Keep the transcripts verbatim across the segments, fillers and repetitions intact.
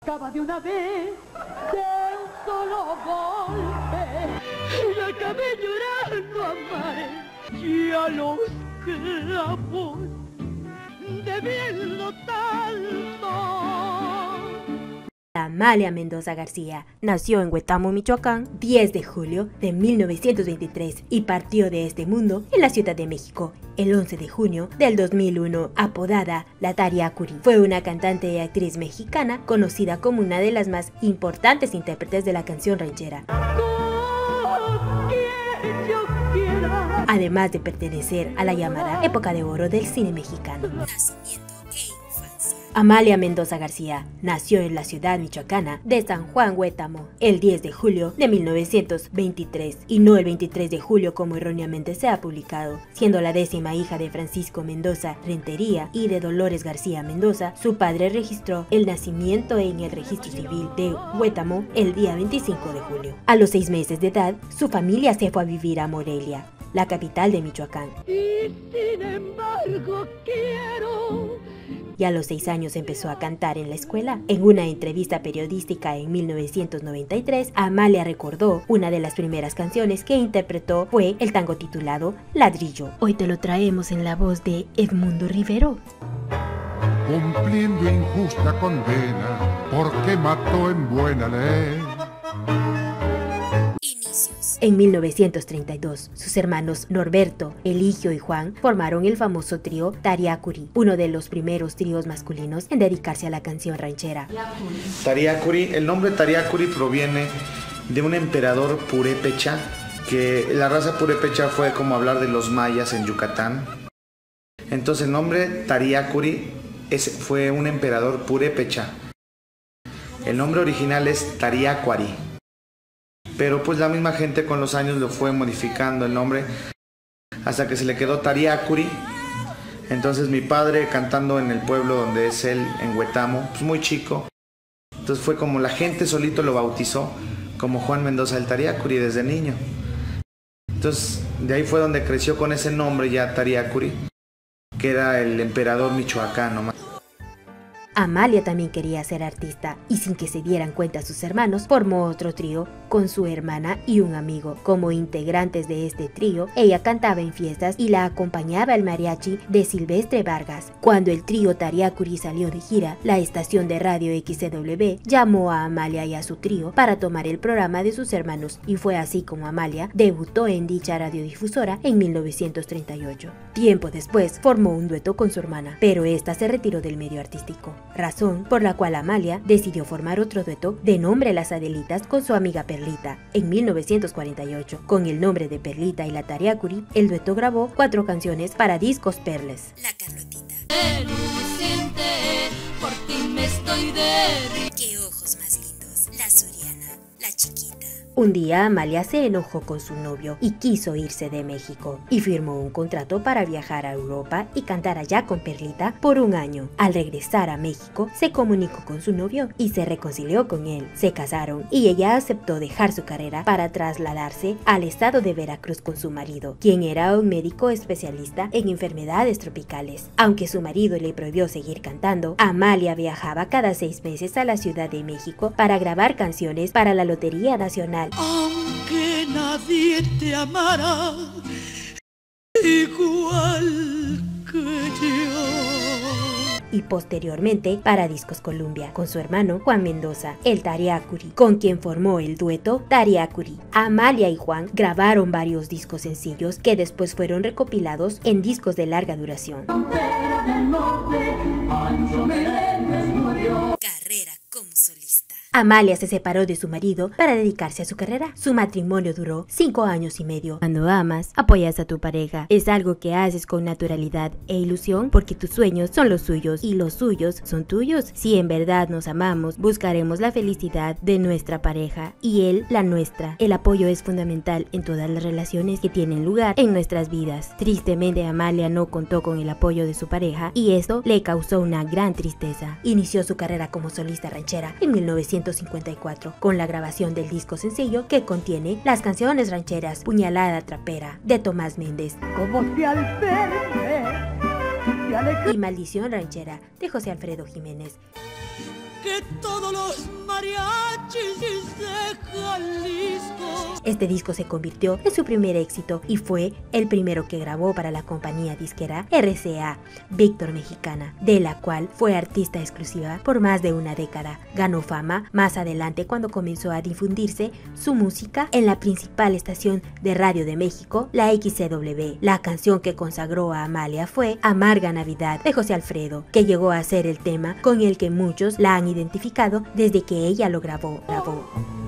acaba de una vez, de un solo golpe, y la acabé llorando a mares y a los clavos, debiendo tanto. Amalia Mendoza García nació en Huetamo, Michoacán, diez de julio de mil novecientos veintitrés y partió de este mundo en la Ciudad de México el once de junio del dos mil uno, apodada La Tariacuri. Fue una cantante y actriz mexicana conocida como una de las más importantes intérpretes de la canción ranchera. Además de pertenecer a la llamada época de oro del cine mexicano. Amalia Mendoza García nació en la ciudad michoacana de San Juan, Huetamo, el diez de julio de mil novecientos veintitrés y no el veintitrés de julio como erróneamente se ha publicado. Siendo la décima hija de Francisco Mendoza Rentería y de Dolores García Mendoza, su padre registró el nacimiento en el registro civil de Huetamo el día veinticinco de julio. A los seis meses de edad, su familia se fue a vivir a Morelia, la capital de Michoacán. Y sin embargo quiero... Y a los seis años empezó a cantar en la escuela. En una entrevista periodística en mil novecientos noventa y tres, Amalia recordó una de las primeras canciones que interpretó fue el tango titulado Ladrillo. Hoy te lo traemos en la voz de Edmundo Rivero. Cumpliendo injusta condena, porque mató en buena ley. En mil novecientos treinta y dos, sus hermanos Norberto, Eligio y Juan formaron el famoso trío Tariacuri, uno de los primeros tríos masculinos en dedicarse a la canción ranchera. Tariacuri, el nombre Tariacuri proviene de un emperador purépecha, que la raza purépecha fue como hablar de los mayas en Yucatán. Entonces el nombre Tariacuri es, fue un emperador purépecha. El nombre original es Tariacuari. Pero pues la misma gente con los años lo fue modificando el nombre hasta que se le quedó Tariacuri. Entonces mi padre cantando en el pueblo donde es él, en Huetamo, pues muy chico. Entonces fue como la gente solito lo bautizó como Juan Mendoza del Tariacuri desde niño. Entonces de ahí fue donde creció con ese nombre ya Tariacuri, que era el emperador michoacano. Amalia también quería ser artista y sin que se dieran cuenta sus hermanos formó otro trío con su hermana y un amigo. Como integrantes de este trío, ella cantaba en fiestas y la acompañaba el mariachi de Silvestre Vargas. Cuando el trío Tariacuri salió de gira, la estación de radio X C W llamó a Amalia y a su trío para tomar el programa de sus hermanos y fue así como Amalia debutó en dicha radiodifusora en mil novecientos treinta y ocho. Tiempo después formó un dueto con su hermana, pero esta se retiró del medio artístico, razón por la cual Amalia decidió formar otro dueto de nombre Las Adelitas con su amiga Perlita. En mil novecientos cuarenta y ocho, con el nombre de Perlita y la Tariacuri, el dueto grabó cuatro canciones para Discos Perles. La Carlotita. Por ti me estoy de... Qué ojos más lindos. La Suriana, la chiquita. Un día Amalia se enojó con su novio y quiso irse de México y firmó un contrato para viajar a Europa y cantar allá con Perlita por un año. Al regresar a México se comunicó con su novio y se reconcilió con él. Se casaron y ella aceptó dejar su carrera para trasladarse al estado de Veracruz con su marido, quien era un médico especialista en enfermedades tropicales. Aunque su marido le prohibió seguir cantando, Amalia viajaba cada seis meses a la Ciudad de México para grabar canciones para la Lotería Nacional. Aunque nadie te amará igual que yo. Y posteriormente para Discos Columbia con su hermano Juan Mendoza, el Tariacuri, con quien formó el dueto Tariacuri. Amalia y Juan grabaron varios discos sencillos que después fueron recopilados en discos de larga duración. Carrera como solista. Amalia se separó de su marido para dedicarse a su carrera. Su matrimonio duró cinco años y medio. Cuando amas, apoyas a tu pareja. Es algo que haces con naturalidad e ilusión porque tus sueños son los suyos y los suyos son tuyos. Si en verdad nos amamos, buscaremos la felicidad de nuestra pareja y él la nuestra. El apoyo es fundamental en todas las relaciones que tienen lugar en nuestras vidas. Tristemente, Amalia no contó con el apoyo de su pareja y esto le causó una gran tristeza. Inició su carrera como solista ranchera en mil novecientos cincuenta y cuatro con la grabación del disco sencillo que contiene las canciones rancheras Puñalada Trapera de Tomás Méndez, Como si al verme y Maldición Ranchera de José Alfredo Jiménez. que todos los mariachis de Jalisco. Este disco se convirtió en su primer éxito y fue el primero que grabó para la compañía disquera R C A Víctor Mexicana, de la cual fue artista exclusiva por más de una década. Ganó fama más adelante cuando comenzó a difundirse su música en la principal estación de radio de México, la X C W. La canción que consagró a Amalia fue Amarga Navidad de José Alfredo, que llegó a ser el tema con el que muchos la han identificado desde que ella lo grabó. grabó.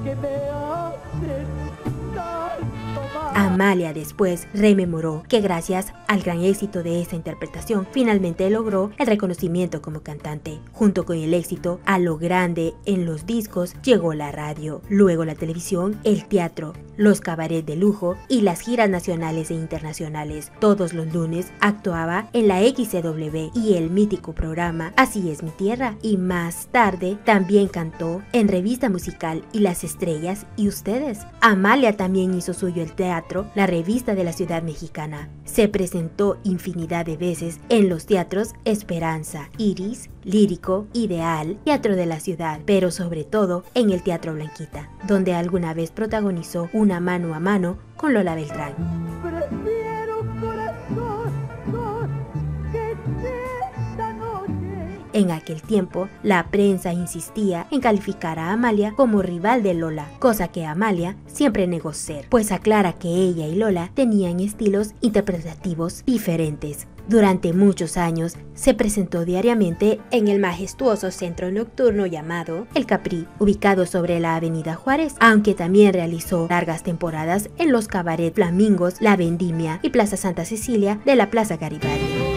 Amalia después rememoró que gracias al gran éxito de esta interpretación finalmente logró el reconocimiento como cantante. Junto con el éxito a lo grande en los discos llegó la radio, luego la televisión, el teatro, los cabarets de lujo y las giras nacionales e internacionales. Todos los lunes actuaba en la X C W y el mítico programa Así es mi tierra, y más tarde también cantó en Revista Musical y Las Estrellas y Ustedes. Amalia también hizo suyo el teatro, la revista de la ciudad mexicana. Se presentó infinidad de veces en los teatros Esperanza, Iris, Lírico, Ideal, Teatro de la Ciudad, pero sobre todo en el Teatro Blanquita, donde alguna vez protagonizó una mano a mano con Lola Beltrán. Prefiero corazón, corazón, que esta noche. En aquel tiempo, la prensa insistía en calificar a Amalia como rival de Lola, cosa que Amalia siempre negó ser, pues aclara que ella y Lola tenían estilos interpretativos diferentes. Durante muchos años se presentó diariamente en el majestuoso centro nocturno llamado El Capri, ubicado sobre la avenida Juárez, aunque también realizó largas temporadas en los cabarets Flamingos, La Vendimia y Plaza Santa Cecilia de la Plaza Garibaldi.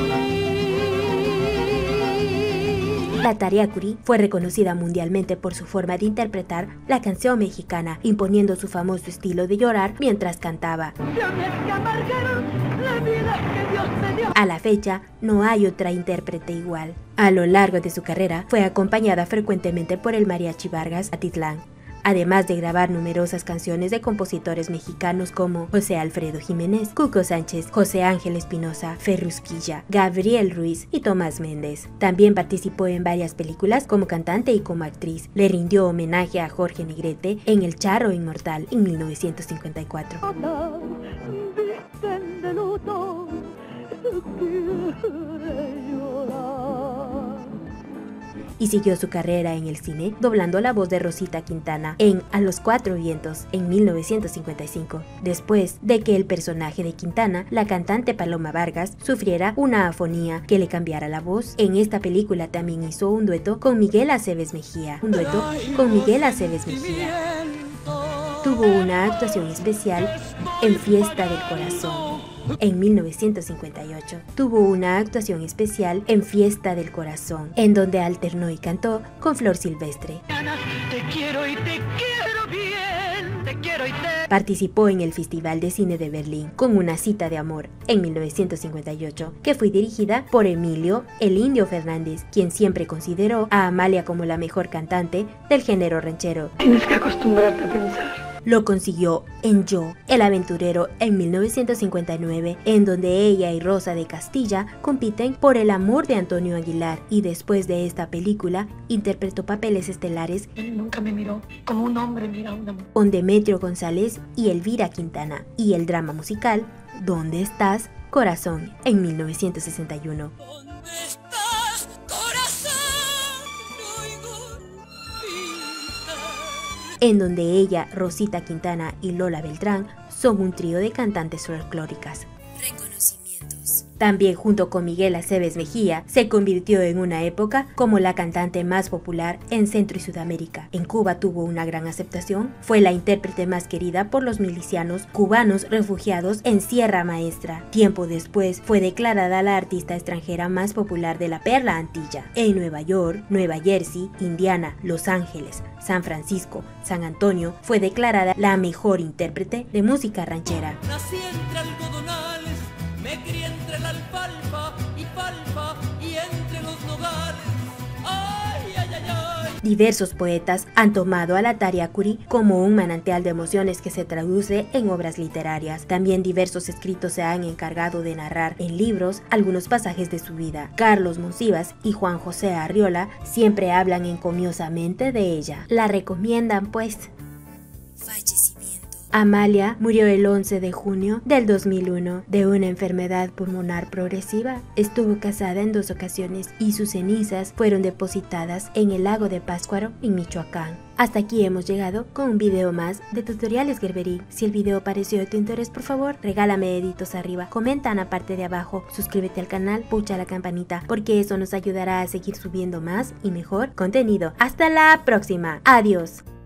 La Tariacuri fue reconocida mundialmente por su forma de interpretar la canción mexicana, imponiendo su famoso estilo de llorar mientras cantaba. A la fecha, no hay otra intérprete igual. A lo largo de su carrera, fue acompañada frecuentemente por el Mariachi Vargas Atitlán, además de grabar numerosas canciones de compositores mexicanos como José Alfredo Jiménez, Cuco Sánchez, José Ángel Espinosa, Ferrusquilla, Gabriel Ruiz y Tomás Méndez. También participó en varias películas como cantante y como actriz. Le rindió homenaje a Jorge Negrete en El Charro Inmortal en mil novecientos cincuenta y cuatro. Y siguió su carrera en el cine, doblando la voz de Rosita Quintana en A los Cuatro Vientos en mil novecientos cincuenta y cinco, después de que el personaje de Quintana, la cantante Paloma Vargas, sufriera una afonía que le cambiara la voz. En esta película también hizo un dueto con Miguel Aceves Mejía, un dueto con Miguel Aceves Mejía. Tuvo una actuación especial en Fiesta del Corazón. En mil novecientos cincuenta y ocho tuvo una actuación especial en Fiesta del Corazón, en donde alternó y cantó con Flor Silvestre. Te quiero y te quiero bien, te quiero y te... Participó en el Festival de Cine de Berlín con Una Cita de Amor en mil novecientos cincuenta y ocho, que fue dirigida por Emilio El Indio Fernández, quien siempre consideró a Amalia como la mejor cantante del género ranchero. Tienes que acostumbrarte a pensar. Lo consiguió en Yo, el aventurero en mil novecientos cincuenta y nueve, en donde ella y Rosa de Castilla compiten por el amor de Antonio Aguilar, y después de esta película interpretó papeles estelares Él nunca me miró como un hombre mira a una mujer. con Demetrio González y Elvira Quintana, y el drama musical ¿Dónde estás, corazón? En mil novecientos sesenta y uno. ¿Dónde estás, corazón? Oigo vida. En donde ella, Rosita Quintana y Lola Beltrán son un trío de cantantes folclóricas. Reconocimientos. También junto con Miguel Aceves Mejía se convirtió en una época como la cantante más popular en Centro y Sudamérica. En Cuba tuvo una gran aceptación, fue la intérprete más querida por los milicianos cubanos refugiados en Sierra Maestra. Tiempo después fue declarada la artista extranjera más popular de la Perla Antilla. En Nueva York, Nueva Jersey, Indiana, Los Ángeles, San Francisco, San Antonio fue declarada la mejor intérprete de música ranchera. Nací entre algodonales, me crié entre la alfalfa y palpa y entre los nogales. Ay, ay, ay, ay, Diversos poetas han tomado a la Tariacuri como un manantial de emociones que se traduce en obras literarias. También diversos escritos se han encargado de narrar en libros algunos pasajes de su vida. Carlos Monsivas y Juan José Arriola siempre hablan encomiosamente de ella. La recomiendan pues. Fallecimiento. Amalia murió el once de junio del dos mil uno de una enfermedad pulmonar progresiva. Estuvo casada en dos ocasiones y sus cenizas fueron depositadas en el lago de Pátzcuaro, en Michoacán. Hasta aquí hemos llegado con un video más de Tutoriales Gerberí. Si el video pareció de tu interés, por favor, regálame deditos arriba, comenta en la parte de abajo, suscríbete al canal, pucha la campanita, porque eso nos ayudará a seguir subiendo más y mejor contenido. Hasta la próxima. Adiós.